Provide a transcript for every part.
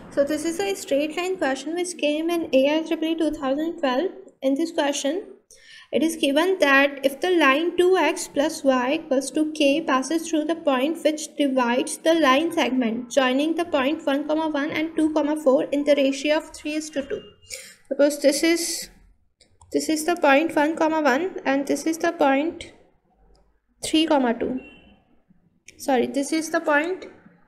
So this is a straight line question which came in AIEEE 2012. In this question, it is given that if the line 2x plus y equals to k passes through the point which divides the line segment joining the point 1, 1 and 2, 4 in the ratio of 3:2. Suppose this is the point 1, 1 and this is the point 3, 2. Sorry, this is the point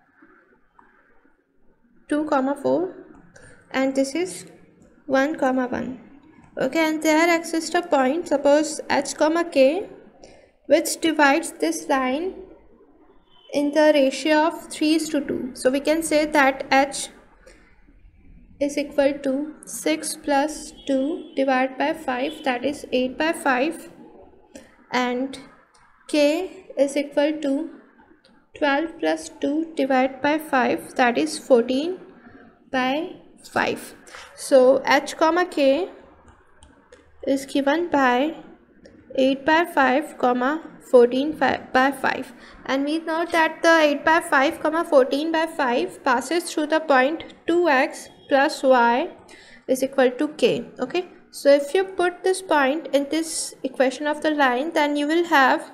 2, 4 and this is 1, 1. Okay, and there exists a point, suppose h, k, which divides this line in the ratio of 3:2. So we can say that h is equal to 6 plus 2 divided by 5, that is 8 by 5, and k is equal to 12 plus 2 divided by 5, that is 14 by 5. So h, k is given by 8 by 5, 14 by 5, and we know that the 8 by 5, 14 by 5 passes through the point 2x plus y is equal to k. Okay, so if you put this point in this equation of the line, then you will have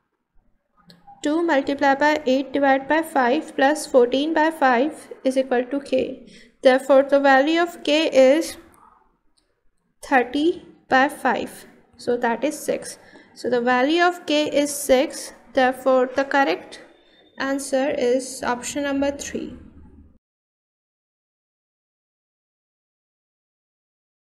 2 multiplied by 8 divided by 5 plus 14 by 5 is equal to k. Therefore, the value of k is 30 by 5. So that is 6. So the value of k is 6. Therefore, the correct answer is option number 3.